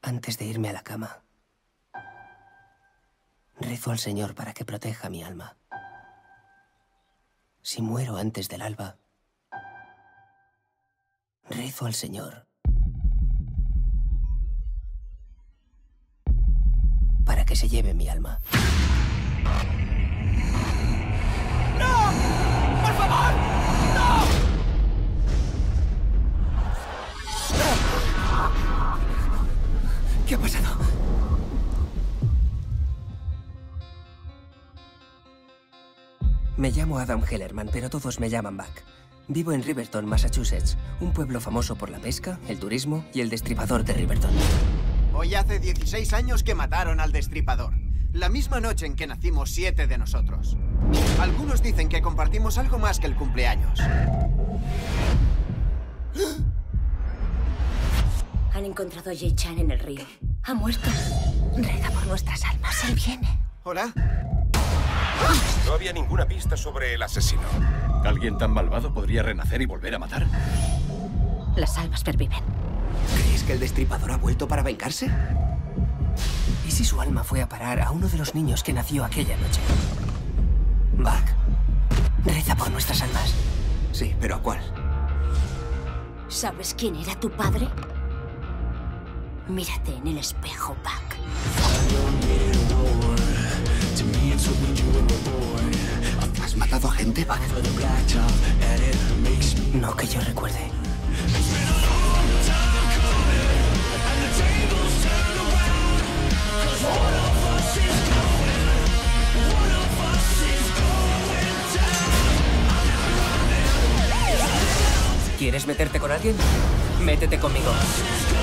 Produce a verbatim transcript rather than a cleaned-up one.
Antes de irme a la cama, rezo al Señor para que proteja mi alma. Si muero antes del alba, rezo al Señor para que se lleve mi alma. ¡No! ¡Por favor! ¡No! ¿Qué ha pasado? Me llamo Adam Hellerman, pero todos me llaman Buck. Vivo en Riverton, Massachusetts, un pueblo famoso por la pesca, el turismo y el destripador de Riverton. Hoy hace dieciséis años que mataron al destripador. La misma noche en que nacimos siete de nosotros. Algunos dicen que compartimos algo más que el cumpleaños. Han encontrado a Jay Chan en el río. Ha muerto. Reza por nuestras almas. Él viene. ¿Hola? No había ninguna pista sobre el asesino. ¿Alguien tan malvado podría renacer y volver a matar? Las almas perviven. ¿Crees que el destripador ha vuelto para vengarse? ¿Y si su alma fue a parar a uno de los niños que nació aquella noche? Buck, reza por nuestras almas. Sí, pero ¿a cuál? ¿Sabes quién era tu padre? Mírate en el espejo, Buck. ¿Has matado a gente, Buck? No que yo recuerde. ¿Quieres meterte con alguien? Métete conmigo.